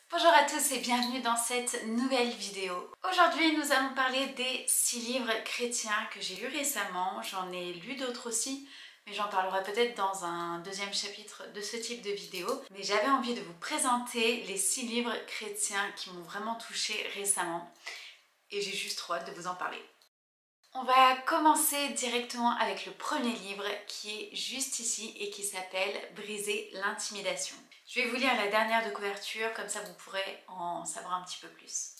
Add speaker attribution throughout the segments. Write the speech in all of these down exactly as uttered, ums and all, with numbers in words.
Speaker 1: Bonjour à tous et bienvenue dans cette nouvelle vidéo. Aujourd'hui nous allons parler des six livres chrétiens que j'ai lus récemment. J'en ai lu d'autres aussi, mais j'en parlerai peut-être dans un deuxième chapitre de ce type de vidéo. Mais j'avais envie de vous présenter les six livres chrétiens qui m'ont vraiment touchée récemment. Et j'ai juste trop hâte de vous en parler. On va commencer directement avec le premier livre qui est juste ici et qui s'appelle « Briser l'intimidation ». Je vais vous lire la dernière de couverture, comme ça vous pourrez en savoir un petit peu plus.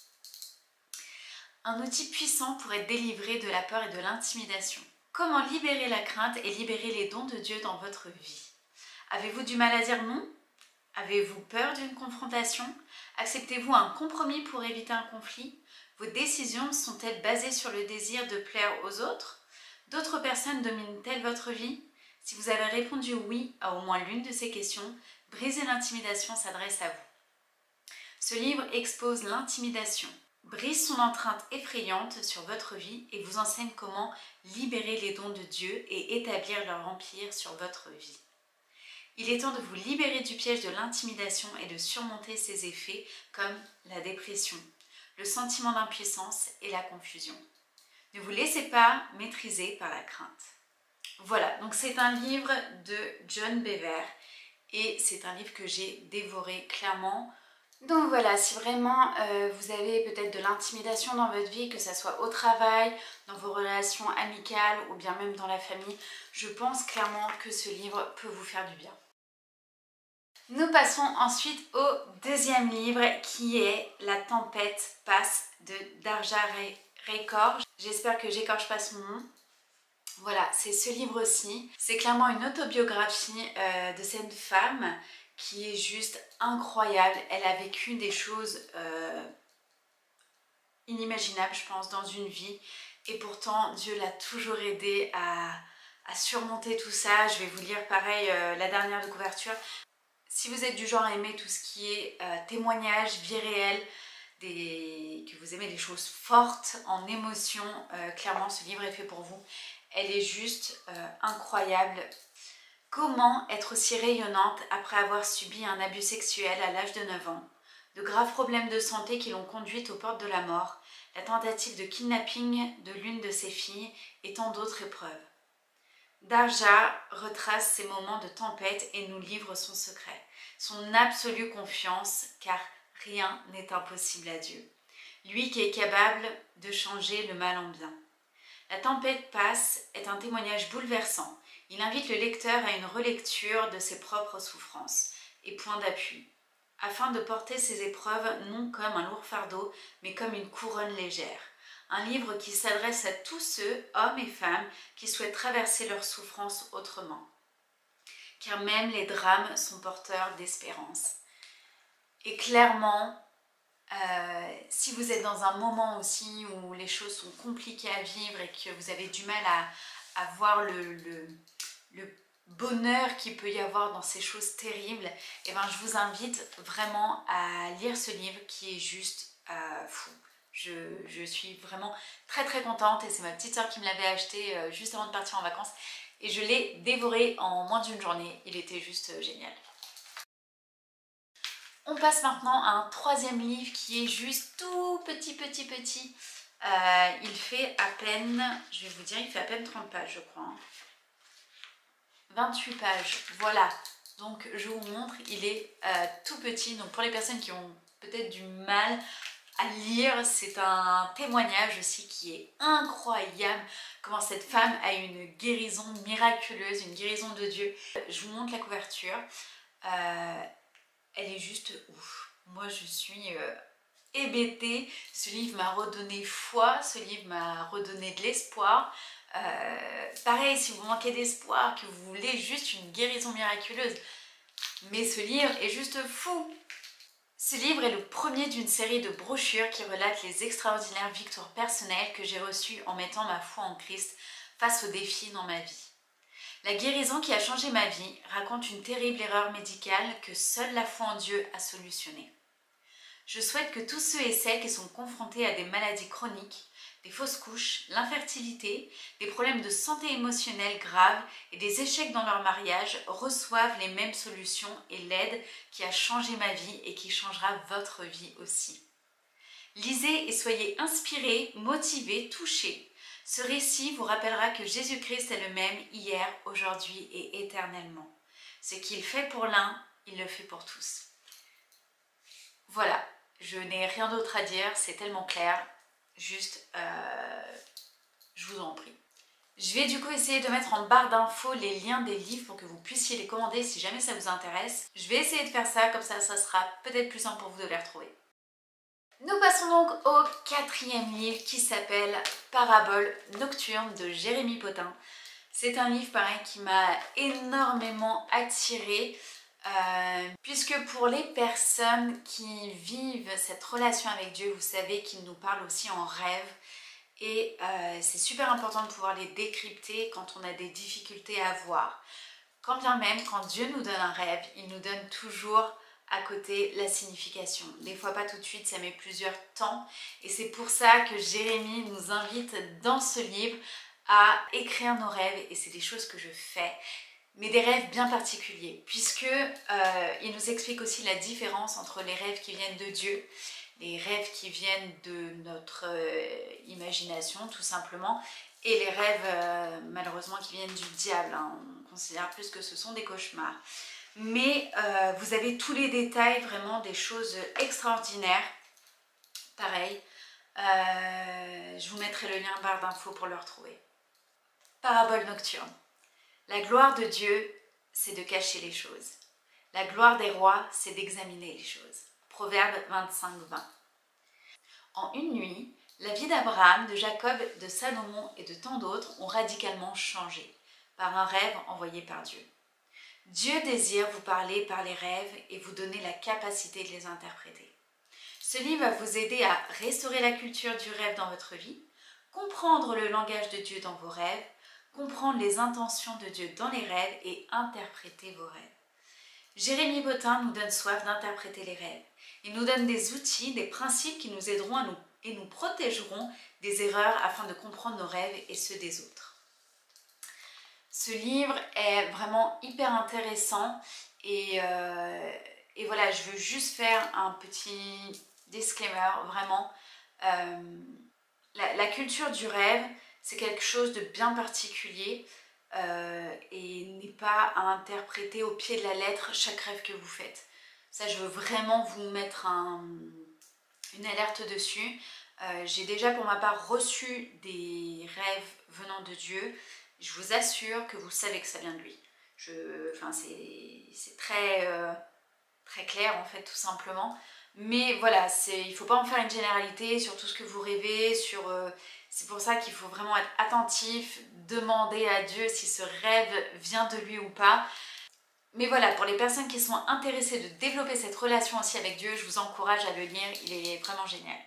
Speaker 1: Un outil puissant pour être délivré de la peur et de l'intimidation. Comment libérer la crainte et libérer les dons de Dieu dans votre vie? Avez-vous du mal à dire non? Avez-vous peur d'une confrontation? Acceptez-vous un compromis pour éviter un conflit? Vos décisions sont-elles basées sur le désir de plaire aux autres? D'autres personnes dominent-elles votre vie? Si vous avez répondu oui à au moins l'une de ces questions, Briser l'intimidation s'adresse à vous. Ce livre expose l'intimidation, brise son empreinte effrayante sur votre vie et vous enseigne comment libérer les dons de Dieu et établir leur empire sur votre vie. Il est temps de vous libérer du piège de l'intimidation et de surmonter ses effets comme la dépression, le sentiment d'impuissance et la confusion. Ne vous laissez pas maîtriser par la crainte. Voilà, donc c'est un livre de John Bevere. Et c'est un livre que j'ai dévoré clairement. Donc voilà, si vraiment euh, vous avez peut-être de l'intimidation dans votre vie, que ce soit au travail, dans vos relations amicales ou bien même dans la famille, je pense clairement que ce livre peut vous faire du bien. Nous passons ensuite au deuxième livre qui est « La tempête passe » de Darja Raykor. J'espère que j'écorche pas son nom. Voilà, c'est ce livre-ci. C'est clairement une autobiographie euh, de cette femme qui est juste incroyable. Elle a vécu des choses euh, inimaginables, je pense, dans une vie. Et pourtant, Dieu l'a toujours aidée à, à surmonter tout ça. Je vais vous lire pareil euh, la dernière de couverture. Si vous êtes du genre à aimer tout ce qui est euh, témoignage, vie réelle, des... que vous aimez des choses fortes en émotion, euh, clairement ce livre est fait pour vous. Elle est juste euh, incroyable. Comment être aussi rayonnante après avoir subi un abus sexuel à l'âge de neuf ans, de graves problèmes de santé qui l'ont conduite aux portes de la mort, la tentative de kidnapping de l'une de ses filles et tant d'autres épreuves. Darja retrace ses moments de tempête et nous livre son secret, son absolue confiance car rien n'est impossible à Dieu. Lui qui est capable de changer le mal en bien. La tempête passe est un témoignage bouleversant. Il invite le lecteur à une relecture de ses propres souffrances et points d'appui, afin de porter ses épreuves non comme un lourd fardeau, mais comme une couronne légère. Un livre qui s'adresse à tous ceux, hommes et femmes, qui souhaitent traverser leurs souffrances autrement. Car même les drames sont porteurs d'espérance. Et clairement, Euh, si vous êtes dans un moment aussi où les choses sont compliquées à vivre et que vous avez du mal à, à voir le, le, le bonheur qu'il peut y avoir dans ces choses terribles, et ben je vous invite vraiment à lire ce livre qui est juste euh, fou. Je, je suis vraiment très très contente et c'est ma petite soeur qui me l'avait acheté euh, juste avant de partir en vacances et je l'ai dévoré en moins d'une journée. Il était juste euh, génial. On passe maintenant à un troisième livre qui est juste tout petit, petit, petit. Euh, il fait à peine, je vais vous dire, il fait à peine trente pages, je crois. vingt-huit pages, voilà. Donc je vous montre, il est euh, tout petit. Donc pour les personnes qui ont peut-être du mal à lire, c'est un témoignage aussi qui est incroyable. Comment cette femme a une guérison miraculeuse, une guérison de Dieu. Je vous montre la couverture. Euh, Elle est juste ouf. Moi, je suis euh, hébétée. Ce livre m'a redonné foi. Ce livre m'a redonné de l'espoir. Euh, pareil, si vous manquez d'espoir, que vous voulez juste une guérison miraculeuse. Mais ce livre est juste fou. Ce livre est le premier d'une série de brochures qui relatent les extraordinaires victoires personnelles que j'ai reçues en mettant ma foi en Christ face aux défis dans ma vie. La guérison qui a changé ma vie raconte une terrible erreur médicale que seule la foi en Dieu a solutionnée. Je souhaite que tous ceux et celles qui sont confrontés à des maladies chroniques, des fausses couches, l'infertilité, des problèmes de santé émotionnelle graves et des échecs dans leur mariage reçoivent les mêmes solutions et l'aide qui a changé ma vie et qui changera votre vie aussi. Lisez et soyez inspirés, motivés, touchés. Ce récit vous rappellera que Jésus-Christ est le même hier, aujourd'hui et éternellement. Ce qu'il fait pour l'un, il le fait pour tous. Voilà, je n'ai rien d'autre à dire, c'est tellement clair. Juste, euh, je vous en prie. Je vais du coup essayer de mettre en barre d'infos les liens des livres pour que vous puissiez les commander si jamais ça vous intéresse. Je vais essayer de faire ça, comme ça, ça sera peut-être plus simple pour vous de les retrouver. Nous passons donc au quatrième livre qui s'appelle Paraboles nocturnes de Jérémie Potin. C'est un livre pareil qui m'a énormément attirée. Euh, puisque pour les personnes qui vivent cette relation avec Dieu, vous savez qu'il nous parle aussi en rêve et euh, c'est super important de pouvoir les décrypter quand on a des difficultés à voir. Quand bien même, quand Dieu nous donne un rêve, il nous donne toujours à côté la signification. Des fois pas tout de suite, ça met plusieurs temps et c'est pour ça que Jérémie nous invite dans ce livre à écrire nos rêves et c'est des choses que je fais. Mais des rêves bien particuliers, puisque euh, il nous explique aussi la différence entre les rêves qui viennent de Dieu, les rêves qui viennent de notre euh, imagination tout simplement, et les rêves euh, malheureusement qui viennent du diable. Hein. On considère plus que ce sont des cauchemars. Mais euh, vous avez tous les détails, vraiment des choses extraordinaires. Pareil, euh, je vous mettrai le lien en barre d'infos pour le retrouver. Parabole nocturne. La gloire de Dieu, c'est de cacher les choses. La gloire des rois, c'est d'examiner les choses. Proverbe vingt-cinq, vingt. En une nuit, la vie d'Abraham, de Jacob, de Salomon et de tant d'autres ont radicalement changé par un rêve envoyé par Dieu. Dieu désire vous parler par les rêves et vous donner la capacité de les interpréter. Ce livre va vous aider à restaurer la culture du rêve dans votre vie, comprendre le langage de Dieu dans vos rêves, comprendre les intentions de Dieu dans les rêves et interpréter vos rêves. Jérémie Potin nous donne soif d'interpréter les rêves. Il nous donne des outils, des principes qui nous aideront à nous, et nous protégeront des erreurs afin de comprendre nos rêves et ceux des autres. Ce livre est vraiment hyper intéressant et, euh, et voilà, je veux juste faire un petit disclaimer, vraiment. Euh, la, la culture du rêve, c'est quelque chose de bien particulier euh, et n'est pas à interpréter au pied de la lettre chaque rêve que vous faites. Ça, je veux vraiment vous mettre un, une alerte dessus. Euh, J'ai déjà pour ma part reçu des rêves venant de Dieu. Je vous assure que vous savez que ça vient de lui. Je, enfin, c'est très, euh, très clair en fait, tout simplement. Mais voilà, il ne faut pas en faire une généralité sur tout ce que vous rêvez, sur... Euh, c'est pour ça qu'il faut vraiment être attentif, demander à Dieu si ce rêve vient de lui ou pas. Mais voilà, pour les personnes qui sont intéressées de développer cette relation aussi avec Dieu, je vous encourage à le lire, il est vraiment génial.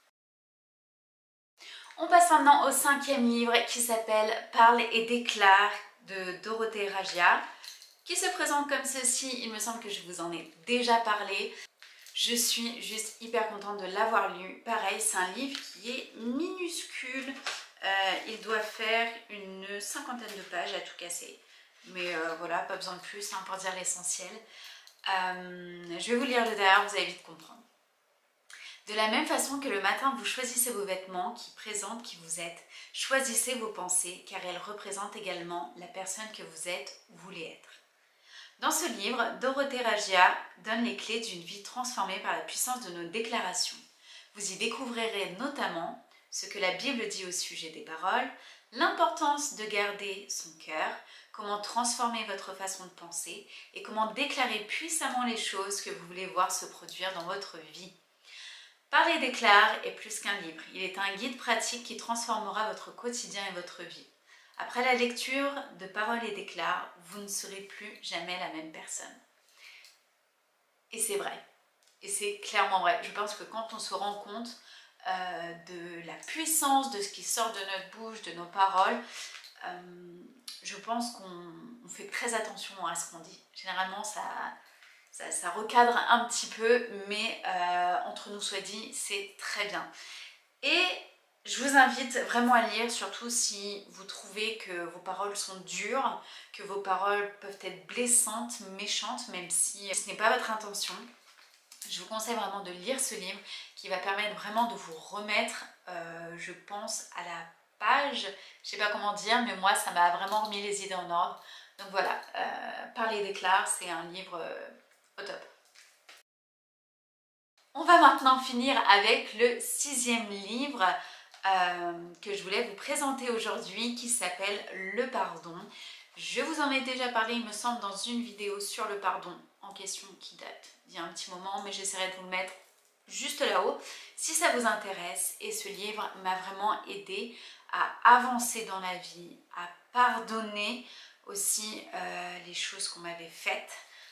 Speaker 1: On passe maintenant au cinquième livre qui s'appelle Parle et déclare de Dorothée Ragia, qui se présente comme ceci. Il me semble que je vous en ai déjà parlé. Je suis juste hyper contente de l'avoir lu. Pareil, c'est un livre qui est minuscule. Euh, il doit faire une cinquantaine de pages à tout casser. Mais euh, voilà, pas besoin de plus hein, pour dire l'essentiel. Euh, je vais vous lire le derrière, vous allez vite comprendre. De la même façon que le matin vous choisissez vos vêtements qui présentent qui vous êtes, choisissez vos pensées car elles représentent également la personne que vous êtes ou voulez être. Dans ce livre, Dorothée Ragia donne les clés d'une vie transformée par la puissance de nos déclarations. Vous y découvrirez notamment ce que la Bible dit au sujet des paroles, l'importance de garder son cœur, comment transformer votre façon de penser et comment déclarer puissamment les choses que vous voulez voir se produire dans votre vie. Parler et déclare est plus qu'un livre. Il est un guide pratique qui transformera votre quotidien et votre vie. Après la lecture de Paroles et déclare, vous ne serez plus jamais la même personne. Et c'est vrai. Et c'est clairement vrai. Je pense que quand on se rend compte euh, de la puissance de ce qui sort de notre bouche, de nos paroles, euh, je pense qu'on fait très attention à ce qu'on dit. Généralement, ça, ça, ça recadre un petit peu, mais euh, entre nous soit dit, c'est très bien. Et je vous invite vraiment à lire, surtout si vous trouvez que vos paroles sont dures, que vos paroles peuvent être blessantes, méchantes, même si ce n'est pas votre intention. Je vous conseille vraiment de lire ce livre qui va permettre vraiment de vous remettre, euh, je pense, à la page. Je ne sais pas comment dire, mais moi, ça m'a vraiment remis les idées en ordre. Donc voilà, euh, Parler d'éclat, c'est un livre euh, au top. On va maintenant finir avec le sixième livre euh, que je voulais vous présenter aujourd'hui, qui s'appelle Le Pardon. Je vous en ai déjà parlé, il me semble, dans une vidéo sur le pardon en question qui date d'il y a un petit moment, mais j'essaierai de vous le mettre juste là-haut si ça vous intéresse. Et ce livre m'a vraiment aidé à avancer dans la vie, à pardonner aussi euh, les choses qu'on m'avait faites.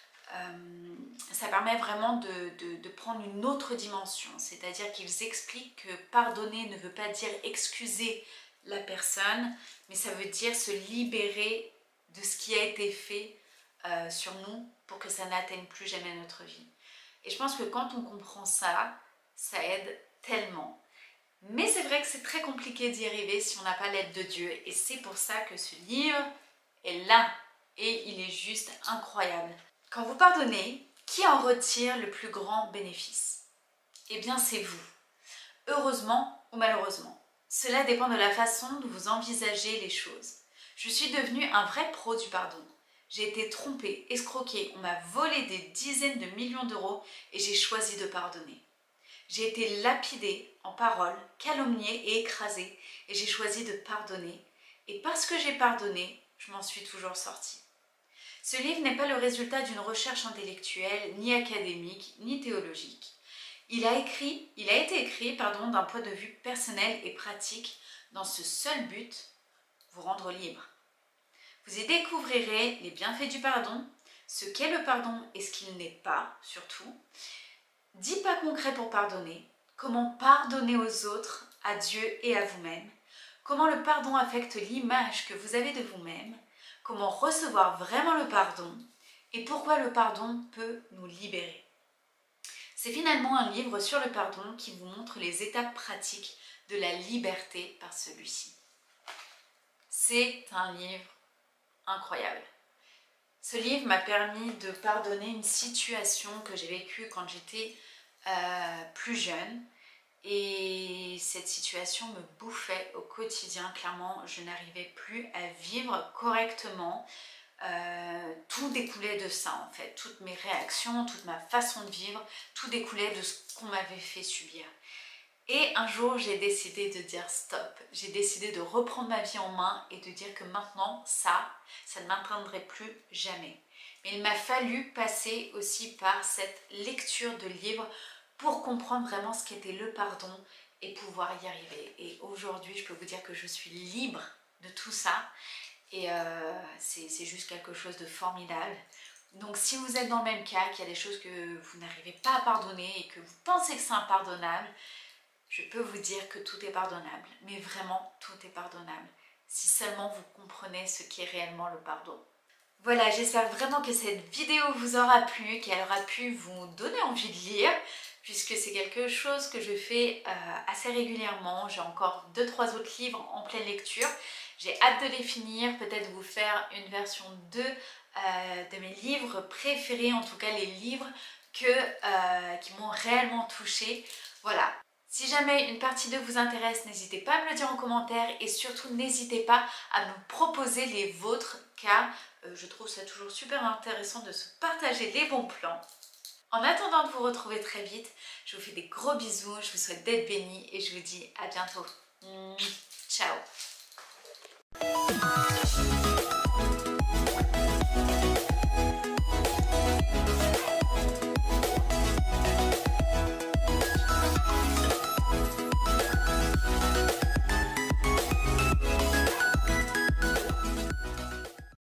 Speaker 1: Euh, ça permet vraiment de, de, de prendre une autre dimension, c'est-à-dire qu'ils expliquent que pardonner ne veut pas dire excuser la personne, mais ça veut dire se libérer de ce qui a été fait euh, sur nous pour que ça n'atteigne plus jamais notre vie. Et je pense que quand on comprend ça, ça aide tellement. Mais c'est vrai que c'est très compliqué d'y arriver si on n'a pas l'aide de Dieu, et c'est pour ça que ce livre est là, et il est juste incroyable. Quand vous pardonnez, qui en retire le plus grand bénéfice? Eh bien, c'est vous. Heureusement ou malheureusement. Cela dépend de la façon dont vous envisagez les choses. Je suis devenue un vrai pro du pardon. J'ai été trompée, escroquée, on m'a volé des dizaines de millions d'euros et j'ai choisi de pardonner. J'ai été lapidée en paroles, calomniée et écrasée et j'ai choisi de pardonner. Et parce que j'ai pardonné, je m'en suis toujours sortie. Ce livre n'est pas le résultat d'une recherche intellectuelle, ni académique, ni théologique. Il a, écrit, il a été écrit pardon, d'un point de vue personnel et pratique, dans ce seul but, vous rendre libre. Vous y découvrirez les bienfaits du pardon, ce qu'est le pardon et ce qu'il n'est pas, surtout. dix pas concrets pour pardonner, comment pardonner aux autres, à Dieu et à vous-même, comment le pardon affecte l'image que vous avez de vous-même, comment recevoir vraiment le pardon et pourquoi le pardon peut nous libérer. C'est finalement un livre sur le pardon qui vous montre les étapes pratiques de la liberté par celui-ci. C'est un livre incroyable. Ce livre m'a permis de pardonner une situation que j'ai vécue quand j'étais euh, plus jeune. Et cette situation me bouffait au quotidien, clairement, je n'arrivais plus à vivre correctement. Euh, tout découlait de ça en fait, toutes mes réactions, toute ma façon de vivre, tout découlait de ce qu'on m'avait fait subir. Et un jour, j'ai décidé de dire stop, j'ai décidé de reprendre ma vie en main et de dire que maintenant, ça, ça ne m'atteindrait plus jamais. Mais il m'a fallu passer aussi par cette lecture de livres pour comprendre vraiment ce qu'était le pardon et pouvoir y arriver. Et aujourd'hui, je peux vous dire que je suis libre de tout ça et euh, c'est juste quelque chose de formidable. Donc si vous êtes dans le même cas, qu'il y a des choses que vous n'arrivez pas à pardonner et que vous pensez que c'est impardonnable, je peux vous dire que tout est pardonnable, mais vraiment tout est pardonnable, si seulement vous comprenez ce qu'est réellement le pardon. Voilà, j'espère vraiment que cette vidéo vous aura plu, qu'elle aura pu vous donner envie de lire, puisque c'est quelque chose que je fais euh, assez régulièrement. J'ai encore deux trois autres livres en pleine lecture. J'ai hâte de les finir, peut-être vous faire une version deux euh, de mes livres préférés, en tout cas les livres que, euh, qui m'ont réellement touchée. Voilà. Si jamais une partie deux vous intéresse, n'hésitez pas à me le dire en commentaire et surtout n'hésitez pas à me proposer les vôtres car euh, je trouve ça toujours super intéressant de se partager les bons plans. En attendant de vous retrouver très vite, je vous fais des gros bisous, je vous souhaite d'être bénis et je vous dis à bientôt. Ciao.